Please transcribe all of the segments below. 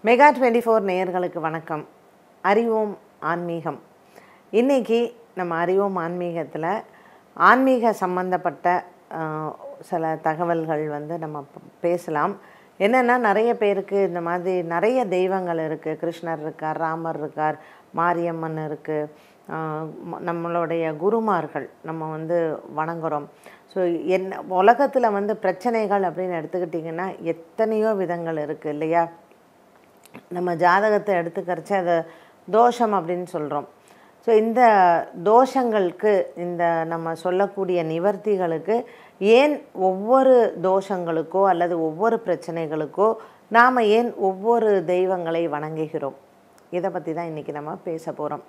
Mega 24 நேயர்களுக்கு வணக்கம். அறிவோம் ஆன்மீகம். இன்றைக்கி நம்ம அறிவோம் ஆன்மீகத்தில் ஆன்மீக சம்பந்தப்பட்ட சில தகவல்கள் நம்ம பேசலாம். என்னென்னா, நிறைய பேருக்கு இந்த மாதிரி நிறைய தெய்வங்கள் இருக்குது. கிருஷ்ணர் இருக்கார், ராமர் இருக்கார், மாரியம்மன் இருக்குது, நம்மளுடைய குருமார்கள் நம்ம வணங்குகிறோம். ஸோ உலகத்தில் பிரச்சனைகள் அப்படின்னு எடுத்துக்கிட்டிங்கன்னா எத்தனையோ விதங்கள் இருக்குது இல்லையா? நம்ம ஜாதகத்தை எடுத்துக்கிறச்ச அதை தோஷம் அப்படின்னு சொல்கிறோம். ஸோ இந்த தோஷங்களுக்கு, இந்த நம்ம சொல்லக்கூடிய நிவர்த்திகளுக்கு ஏன் ஒவ்வொரு தோஷங்களுக்கோ அல்லது ஒவ்வொரு பிரச்சனைகளுக்கோ நாம் ஏன் ஒவ்வொரு தெய்வங்களை வணங்குகிறோம், இதை பற்றி தான் இன்றைக்கி நம்ம பேச போகிறோம்.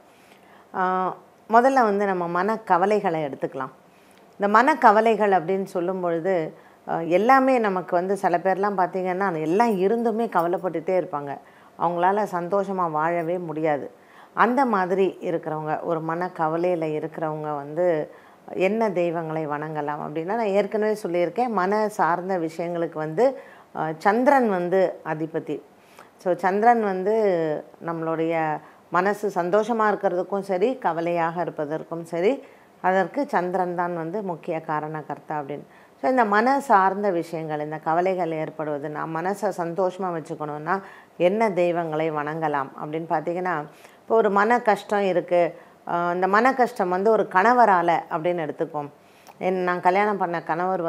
முதல்ல நம்ம மனக்கவலைகளை எடுத்துக்கலாம். இந்த மனக்கவலைகள் அப்படின்னு சொல்லும் பொழுது எல்லாமே நமக்கு சில பேர்லாம் பார்த்திங்கன்னா எல்லாம் இருந்துமே கவலைப்பட்டுகிட்டே இருப்பாங்க. அவங்களால சந்தோஷமாக வாழவே முடியாது. அந்த மாதிரி இருக்கிறவங்க, ஒரு மனக்கவலையில் இருக்கிறவங்க என்ன தெய்வங்களை வணங்கலாம் அப்படின்னா, நான் ஏற்கனவே சொல்லியிருக்கேன், மன சார்ந்த விஷயங்களுக்கு சந்திரன் அதிபதி. ஸோ சந்திரன் நம்மளுடைய மனசு சந்தோஷமாக இருக்கிறதுக்கும் சரி, கவலையாக இருப்பதற்கும் சரி, அதற்கு சந்திரன் தான் முக்கிய காரணகர்த்தா அப்படின்னு. ஸோ இந்த மன சார்ந்த விஷயங்கள், இந்த கவலைகள் ஏற்படுவது, நான் மனசை சந்தோஷமாக வச்சுக்கணுன்னா என்ன தெய்வங்களை வணங்கலாம் அப்படின்னு பார்த்திங்கன்னா, இப்போ ஒரு மன கஷ்டம் இருக்குது. இந்த மன கஷ்டம் ஒரு கணவரால் அப்படின்னு எடுத்துப்போம். நான் கல்யாணம் பண்ண கணவர்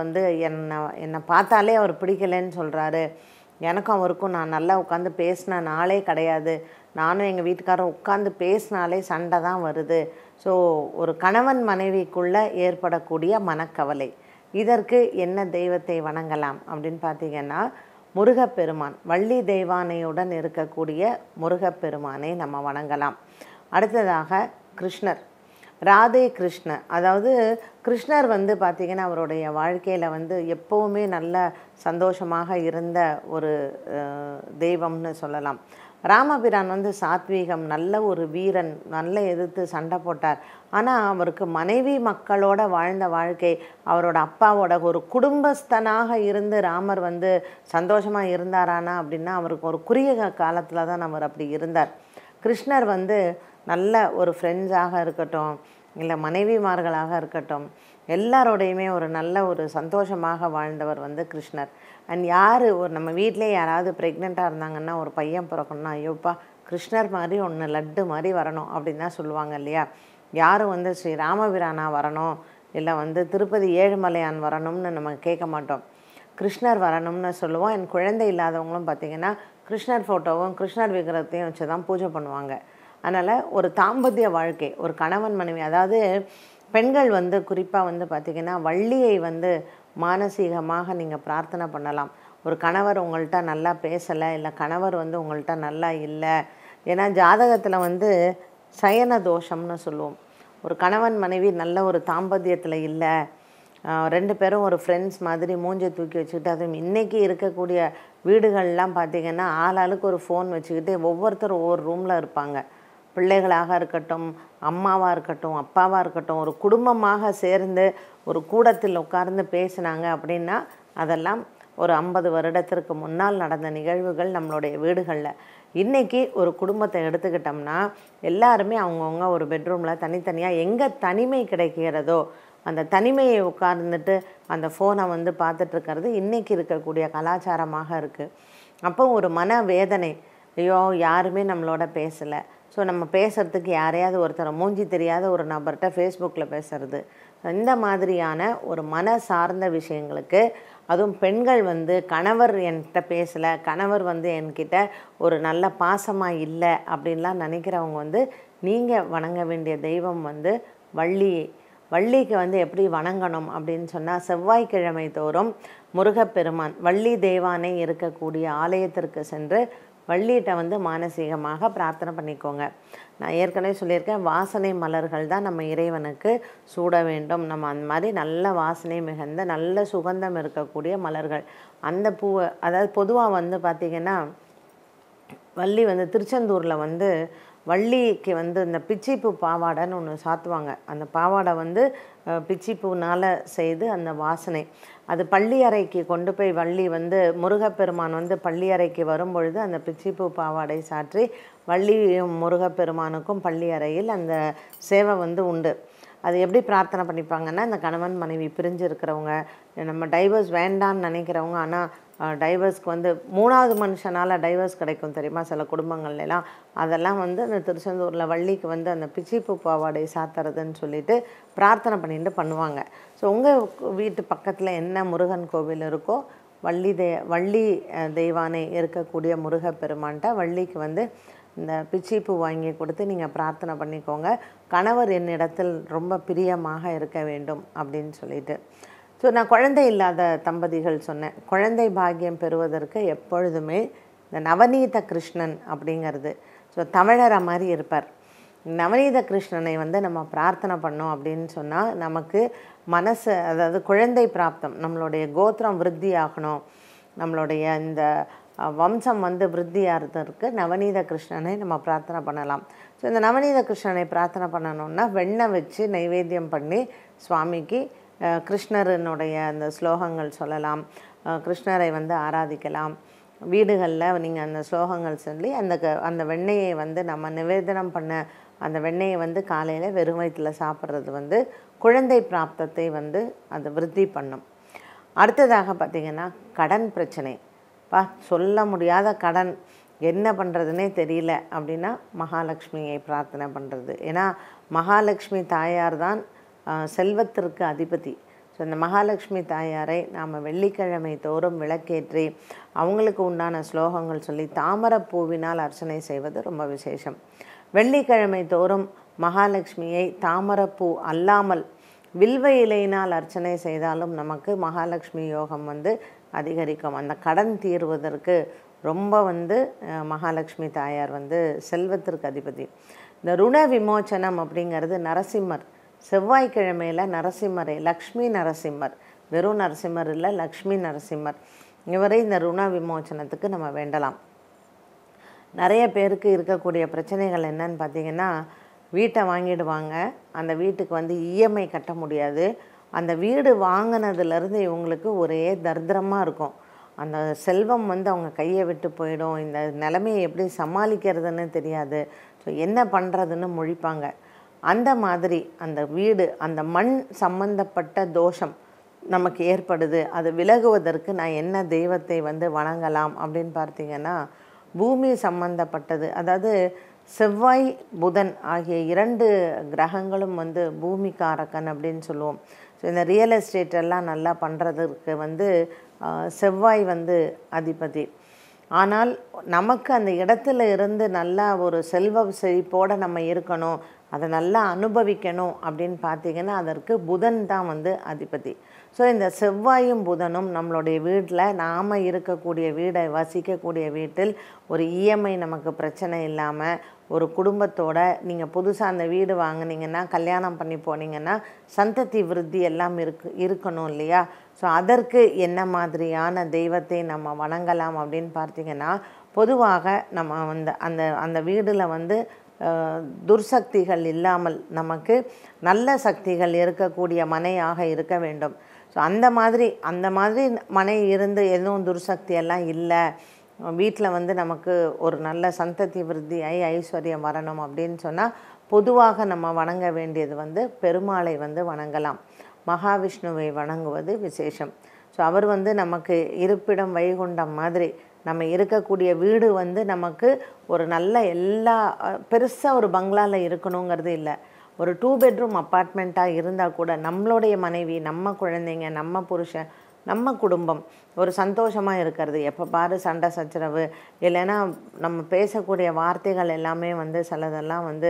என்னை பார்த்தாலே அவர் பிடிக்கலைன்னு சொல்கிறாரு. எனக்கும் அவருக்கும் நான் நல்லா உட்காந்து பேசின நாளே கிடையாது. நானும் எங்கள் வீட்டுக்காரரும் உட்காந்து பேசினாலே சண்டை தான் வருது. ஸோ ஒரு கணவன் மனைவிக்குள்ளே ஏற்படக்கூடிய மனக்கவலை, இதற்கு என்ன தெய்வத்தை வணங்கலாம் அப்படின்னு பார்த்திங்கன்னா, முருகப்பெருமான், வள்ளி தெய்வானையுடன் இருக்கக்கூடிய முருகப்பெருமானை நம்ம வணங்கலாம். அடுத்ததாக கிருஷ்ணர், ராதே கிருஷ்ணர். அதாவது கிருஷ்ணர் பார்த்திங்கன்னா அவருடைய வாழ்க்கையில் எப்போவுமே நல்ல சந்தோஷமாக இருந்த ஒரு தெய்வம்னு சொல்லலாம். ராமபிரான் சாத்வீகம், நல்ல ஒரு வீரன், நல்ல எதிர்த்து சண்டை போட்டார். ஆனால் அவருக்கு மனைவி மக்களோட வாழ்ந்த வாழ்க்கை, அவரோட அப்பாவோட ஒரு குடும்பஸ்தனாக இருந்து ராமர் சந்தோஷமாக இருந்தாரானா அப்படின்னா, அவருக்கு ஒரு குறுகிய காலத்தில் தான் அவர் அப்படி இருந்தார். கிருஷ்ணர் நல்ல ஒரு ஃப்ரெண்ட்ஸாக இருக்கட்டும், இல்லை மனைவிமார்களாக இருக்கட்டும், எல்லாரோடையுமே ஒரு நல்ல ஒரு சந்தோஷமாக வாழ்ந்தவர் கிருஷ்ணர். அண்ட் யார் நம்ம வீட்டிலே யாராவது ப்ரெக்னெண்ட்டாக இருந்தாங்கன்னா, ஒரு பையன் பிறக்கணும்னா, ஐயோப்பா கிருஷ்ணர் மாதிரி ஒன்று லட்டு மாதிரி வரணும் அப்படின்னு தான் சொல்லுவாங்க இல்லையா? யாரும் ஸ்ரீ ராமபிரானா வரணும், இல்லை திருப்பதி ஏழுமலையான் வரணும்னு நம்ம கேட்க மாட்டோம். கிருஷ்ணர் வரணும்னு சொல்லுவோம். என் குழந்தை இல்லாதவங்களும் பார்த்திங்கன்னா கிருஷ்ணர் ஃபோட்டோவும் கிருஷ்ணர் விக்கிரகத்தையும் வச்சு தான் பூஜை பண்ணுவாங்க. அதனால் ஒரு தாம்பத்திய வாழ்க்கை, ஒரு கணவன் மனைவி, அதாவது பெண்கள் குறிப்பாக பார்த்திங்கன்னா வள்ளியை மானசீகமாக நீங்கள் பிரார்த்தனை பண்ணலாம். ஒரு கணவர் உங்கள்கிட்ட நல்லா பேசலை, இல்லை கணவர் உங்கள்கிட்ட நல்லா இல்லை, ஏன்னா ஜாதகத்தில் சயன தோஷம்னு சொல்லுவோம். ஒரு கணவன் மனைவி நல்ல ஒரு தாம்பத்தியத்தில் இல்லை, ரெண்டு பேரும் ஒரு ஃப்ரெண்ட்ஸ் மாதிரி மூஞ்சை தூக்கி வச்சுக்கிட்டு, அதுவும் இன்றைக்கி இருக்கக்கூடிய வீடுகள்லாம் பார்த்திங்கன்னா ஆளாளுக்கு ஒரு ஃபோன் வச்சுக்கிட்டு ஒவ்வொருத்தரும் ஒவ்வொரு ரூமில் இருப்பாங்க. பிள்ளைகளாக இருக்கட்டும், அம்மாவாக இருக்கட்டும், அப்பாவாக இருக்கட்டும், ஒரு குடும்பமாக சேர்ந்து ஒரு கூடத்தில் உட்கார்ந்து பேசினாங்க அப்படின்னா, அதெல்லாம் ஒரு 50 வருடத்திற்கு முன்னால் நடந்த நிகழ்வுகள் நம்மளுடைய வீடுகளில். இன்றைக்கி ஒரு குடும்பத்தை எடுத்துக்கிட்டோம்னா எல்லாருமே அவங்கவுங்க ஒரு பெட்ரூமில் தனித்தனியாக எங்கே தனிமை கிடைக்கிறதோ அந்த தனிமையை உட்கார்ந்துட்டு அந்த ஃபோனை பார்த்துட்ருக்கிறது இன்றைக்கி இருக்கக்கூடிய கலாச்சாரமாக இருக்குது. அப்போ ஒரு மன வேதனை, ஐயோ யாருமே நம்மளோட பேசலை, ஸோ நம்ம பேசுகிறதுக்கு யாரையாவது ஒருத்தரை மூஞ்சி தெரியாத ஒரு நபர்கிட்ட ஃபேஸ்புக்கில் பேசுகிறது, இந்த மாதிரியான ஒரு மன சார்ந்த விஷயங்களுக்கு, அதுவும் பெண்கள் கணவர் என்கிட்ட பேசலை, கணவர் என்கிட்ட ஒரு நல்ல பாசமாக இல்லை அப்படின்லாம் நினைக்கிறவங்க நீங்கள் வணங்க வேண்டிய தெய்வம் வள்ளி. வள்ளிக்கு எப்படி வணங்கணும் அப்படின்னு சொன்னால், செவ்வாய்க்கிழமை தோறும் முருகப்பெருமான் வள்ளி தெய்வானை இருக்கக்கூடிய ஆலயத்திற்கு சென்று வள்ளிகிட்ட மானசீகமாக பிரார்த்தனை பண்ணிக்கோங்க. நான் ஏற்கனவே சொல்லியிருக்கேன், வாசனை மலர்கள் தான் நம்ம இறைவனுக்கு சூட வேண்டும். நம்ம அந்த மாதிரி நல்ல வாசனை மிகுந்த நல்ல சுகந்தம் இருக்கக்கூடிய மலர்கள், அந்த பூவை, அதாவது பொதுவாக பார்த்திங்கன்னா வள்ளி திருச்செந்தூரில் வள்ளிக்கு வந்து இந்த பிச்சிப்பூ பாவாடைன்னு ஒன்று சாத்துவாங்க. அந்த பாவாடை வந்து பிச்சிப்பூனால் செய்து அந்த வாசனை அது பள்ளி அறைக்கு கொண்டு போய் வள்ளி வந்து முருகப்பெருமான் வந்து பள்ளி அறைக்கு வரும்பொழுது அந்த பிச்சிப்பூ பாவாடை சாற்றி வள்ளியும் முருகப்பெருமானுக்கும் பள்ளி அறையில் அந்த சேவை வந்து உண்டு. அது எப்படி பிரார்த்தனை பண்ணிப்பாங்கன்னா, இந்த கணவன் மனைவி பிரிஞ்சு இருக்கிறவங்க, நம்ம டைவர்ஸ் வேண்டான்னு நினைக்கிறவங்க, ஆனால் டைவர்ஸ்க்கு வந்து 3வது மனுஷனால் டைவர்ஸ் கிடைக்கும் தெரியுமா சில குடும்பங்கள்லாம், அதெல்லாம் வந்து அந்த திருச்செந்தூரில் வள்ளிக்கு வந்து அந்த பிச்சிப்பூ பாவாடை சாத்துறதுன்னு சொல்லிட்டு பிரார்த்தனை பண்ணிட்டு பண்ணுவாங்க. ஸோ உங்கள் வீட்டு பக்கத்தில் என்ன முருகன் கோவில் இருக்கோ, வள்ளி தெய்வானை இருக்கக்கூடிய முருகப்பெருமான்ட்ட வள்ளிக்கு வந்து இந்த பிச்சிப்பூ வாங்கி கொடுத்து நீங்கள் பிரார்த்தனை பண்ணிக்கோங்க, கணவர் என்னிடத்தில் ரொம்ப பிரியமாக இருக்க வேண்டும் அப்படின்னு சொல்லிட்டு. ஸோ நான் குழந்தை இல்லாத தம்பதிகள் சொன்னேன், குழந்தை பாக்கியம் பெறுவதற்கு எப்பொழுதுமே இந்த நவநீத கிருஷ்ணன் அப்படிங்கிறது, ஸோ தமிழரை மாதிரி இருப்பார். நவநீத கிருஷ்ணனை வந்து நம்ம பிரார்த்தனை பண்ணோம் அப்படின்னு சொன்னால் நமக்கு மனசு, அதாவது குழந்தை பிராப்தம், நம்மளுடைய கோத்திரம் விருத்தி ஆகணும், நம்மளுடைய இந்த வம்சம் வந்து விருத்தியாகிறதுக்கு நவநீத கிருஷ்ணனை நம்ம பிரார்த்தனை பண்ணலாம். ஸோ இந்த நவநீத கிருஷ்ணனை பிரார்த்தனை பண்ணணுன்னா வெண்ணெய் வச்சு நைவேத்தியம் பண்ணி சுவாமிக்கு கிருஷ்ணரனுடைய அந்த ஸ்லோகங்கள் சொல்லலாம், கிருஷ்ணரை வந்து ஆராதிக்கலாம். வீடுகளில் நீங்கள் அந்த ஸ்லோகங்கள் சொல்லி அந்த வெண்ணெயை வந்து நம்ம நிவேதனம் பண்ண அந்த வெண்ணெயை வந்து காலையில் வெறும் வயிற்றில் சாப்பிட்றது வந்து குழந்தை பிராப்தத்தை வந்து அது விருத்தி பண்ணும். அடுத்ததாக பார்த்திங்கன்னா கடன் பிரச்சனை, சொல்ல முடியாத கடன், என்ன பண்ணுறதுனே தெரியல அப்படின்னா மகாலட்சுமியை பிரார்த்தனை பண்ணுறது. ஏன்னா மகாலட்சுமி தாயார் தான் செல்வத்திற்கு அதிபதி. ஸோ இந்த மகாலட்சுமி தாயாரை நாம் வெள்ளிக்கிழமை தோறும் விளக்கேற்றி அவங்களுக்கு உண்டான ஸ்லோகங்கள் சொல்லி தாமரைப்பூவினால் அர்ச்சனை செய்வது ரொம்ப விசேஷம். வெள்ளிக்கிழமை தோறும் மகாலட்சுமியை தாமரைப்பூ அல்லாமல் வில்வ இலையினால் அர்ச்சனை செய்தாலும் நமக்கு மகாலட்சுமி யோகம் வந்து அதிகரிக்கும். அந்த கடன் தீர்வதற்கு ரொம்ப வந்து மகாலட்சுமி தாயார் வந்து செல்வத்திற்கு அதிபதி. இந்த ருண விமோச்சனம் அப்படிங்கிறது நரசிம்மர், செவ்வாய்க்கிழமையில் நரசிம்மரை, லக்ஷ்மி நரசிம்மர், வெறும் நரசிம்மர் இல்லை, லக்ஷ்மி நரசிம்மர், இவரை இந்த ருண விமோச்சனத்துக்கு நம்ம வேண்டலாம். நிறைய பேருக்கு இருக்கக்கூடிய பிரச்சனைகள் என்னன்னு பார்த்திங்கன்னா, வீட்டை வாங்கிடுவாங்க, அந்த வீட்டுக்கு வந்து இஎம்ஐ கட்ட முடியாது, அந்த வீடு வாங்கினதுலேருந்து இவங்களுக்கு ஒரே தரித்திரமாக இருக்கும், அந்த செல்வம் வந்து அவங்க கையை விட்டு போயிடும், இந்த நிலைமையை எப்படி சமாளிக்கிறதுன்னு தெரியாது, ஸோ என்ன பண்ணுறதுன்னு முழிப்பாங்க. அந்த மாதிரி அந்த வீடு, அந்த மண் சம்பந்தப்பட்ட தோஷம் நமக்கு ஏற்படுது, அது விலகுவதற்கு நான் என்ன தெய்வத்தை வந்து வணங்கலாம் அப்படின்னு பார்த்திங்கன்னா, பூமி சம்பந்தப்பட்டது, அதாவது செவ்வாய் புதன் ஆகிய 2 கிரகங்களும் வந்து பூமிக்காரக்கன் அப்படின்னு சொல்லுவோம். ஸோ இந்த ரியல் எஸ்டேட் எல்லாம் நல்லா பண்ணுறதுக்கு வந்து செவ்வாய் வந்து அதிபதி. ஆனால் நமக்கு அந்த இடத்துல இருந்து நல்லா ஒரு செல்வ செழிப்போடு நம்ம இருக்கணும், அதை நல்லா அனுபவிக்கணும் அப்படின்னு பார்த்திங்கன்னா அதற்கு புதன் தான் வந்து அதிபதி. ஸோ இந்த செவ்வாயும் புதனும் நம்மளுடைய வீட்டில், நாம் இருக்கக்கூடிய வீடை, வசிக்கக்கூடிய வீட்டில் ஒரு இஎம்ஐ நமக்கு பிரச்சனை இல்லாமல் ஒரு குடும்பத்தோட நீங்கள் புதுசாக அந்த வீடு வாங்கினீங்கன்னா, கல்யாணம் பண்ணி போனீங்கன்னா சந்ததி விருத்தி எல்லாம் இருக்கணும் இல்லையா? ஸோ அதற்கு என்ன மாதிரியான தெய்வத்தை நம்ம வணங்கலாம் அப்படின்னு பார்த்திங்கன்னா, பொதுவாக நம்ம வந்து அந்த வீடில் வந்து துர்சக்திகள் இல்லாமல் நமக்கு நல்ல சக்திகள் இருக்கக்கூடிய மனையாக இருக்க வேண்டும். ஸோ அந்த மாதிரி மனை இருந்து எதுவும் துர்சக்தி எல்லாம் இல்லை, வீட்டில் வந்து நமக்கு ஒரு நல்ல சந்ததி விருத்தி ஐஸ்வர்யம் வரணும் அப்படின்னு சொன்னால் பொதுவாக நம்ம வணங்க வேண்டியது வந்து பெருமாளை வந்து வணங்கலாம், மகாவிஷ்ணுவை வணங்குவது விசேஷம். ஸோ அவர் வந்து நமக்கு இருப்பிடம் வைகுண்டம் மாதிரி, நம்ம இருக்கக்கூடிய வீடு வந்து நமக்கு ஒரு நல்ல எல்லா பெருசாக ஒரு பங்களாவில் இருக்கணுங்கிறது இல்லை, ஒரு 2 பெட்ரூம் அப்பார்ட்மெண்ட்டாக இருந்தால் கூட நம்மளுடைய மனைவி, நம்ம குழந்தைங்க, நம்ம புருஷன், நம்ம குடும்பம் ஒரு சந்தோஷமாக இருக்கிறது. எப்போ பாரு சண்டை சச்சரவு, இல்லைன்னா நம்ம பேசக்கூடிய வார்த்தைகள் எல்லாமே வந்து சிலதெல்லாம் வந்து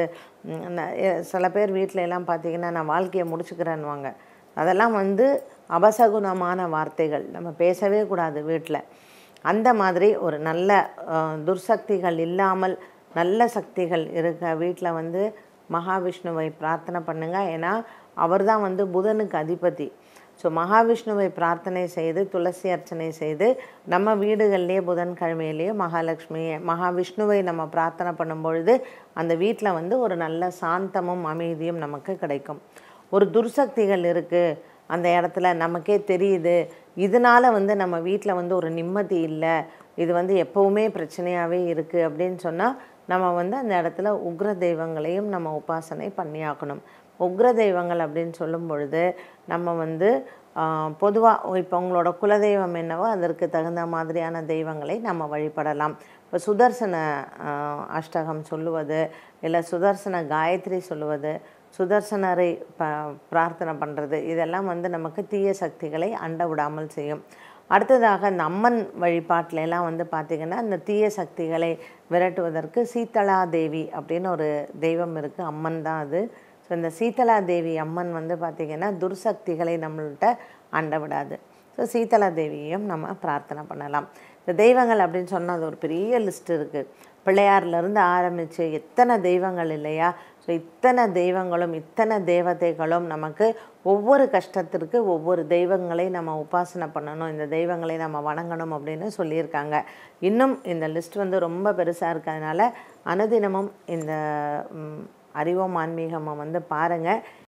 சில பேர் வீட்டில எல்லாம் பார்த்திங்கன்னா நான் வாழ்க்கையை முடிச்சுக்கிறேன்னுவாங்க, அதெல்லாம் வந்து அபசகுணமான வார்த்தைகள், நம்ம பேசவே கூடாது வீட்டில். அந்த மாதிரி ஒரு நல்ல துர்சக்திகள் இல்லாமல் நல்ல சக்திகள் இருக்க வீட்டில் வந்து மகாவிஷ்ணுவை பிரார்த்தனை பண்ணுங்கள். ஏன்னா அவர் தான் வந்து புதனுக்கு அதிபதி. ஸோ மகாவிஷ்ணுவை பிரார்த்தனை செய்து துளசி அர்ச்சனை செய்து நம்ம வீடுகள்லேயே புதன்கிழமையிலேயே மகாவிஷ்ணுவை நம்ம பிரார்த்தனை பண்ணும் பொழுது அந்த வீட்டில் வந்து ஒரு நல்ல சாந்தமும் அமைதியும் நமக்கு கிடைக்கும். ஒரு துர்சக்திகள் இருக்குது அந்த இடத்துல நமக்கே தெரியுது, இதனால் வந்து நம்ம வீட்டில் வந்து ஒரு நிம்மதி இல்லை, இது வந்து எப்போவுமே பிரச்சனையாகவே இருக்குது அப்படின்னு சொன்னால் நம்ம வந்து அந்த இடத்துல உக்ர தெய்வங்களையும் நம்ம உபாசனை பண்ணியாக்கணும். உக்ர தெய்வங்கள் அப்படின்னு சொல்லும் பொழுது நம்ம வந்து பொதுவாக இப்போ உங்களோட குலதெய்வம் என்னவோ அதற்கு தகுந்த மாதிரியான தெய்வங்களை நம்ம வழிபடலாம். இப்போ சுதர்சன அஷ்டகம் சொல்லுவது, இல்லை சுதர்சன காயத்ரி சொல்லுவது, சுதர்சனரை பிரார்த்தனை பண்ணுறது, இதெல்லாம் வந்து நமக்கு தீய சக்திகளை அண்ட விடாமல் செய்யும். அடுத்ததாக இந்த அம்மன் வழிபாட்டிலெல்லாம் வந்து பார்த்திங்கன்னா இந்த தீய சக்திகளை விரட்டுவதற்கு சீதளா தேவி அப்படின்னு ஒரு தெய்வம் இருக்குது, அம்மன் தான் அது. ஸோ இந்த சீதளா தேவி அம்மன் வந்து பார்த்திங்கன்னா துர்சக்திகளை நம்மள்கிட்ட அண்ட விடாது. ஸோ சீதளா தேவியையும் நம்ம பிரார்த்தனை பண்ணலாம். இந்த தெய்வங்கள் அப்படின்னு சொன்னால் அது ஒரு பெரிய லிஸ்ட் இருக்குது. பிள்ளையார்லேருந்து ஆரம்பித்து எத்தனை தெய்வங்கள் இல்லையா? ஸோ இத்தனை தெய்வங்களும் இத்தனை தேவதைகளும் நமக்கு ஒவ்வொரு கஷ்டத்திற்கு ஒவ்வொரு தெய்வங்களை நம்ம உபாசனை பண்ணணும், இந்த தெய்வங்களை நம்ம வணங்கணும் அப்படின்னு சொல்லியிருக்காங்க. இன்னும் இந்த லிஸ்ட் வந்து ரொம்ப பெருசாக இருக்கிறதுனால அனுதினமும் இந்த அறிவோம் ஆன்மீகமாக வந்து பாருங்கள்.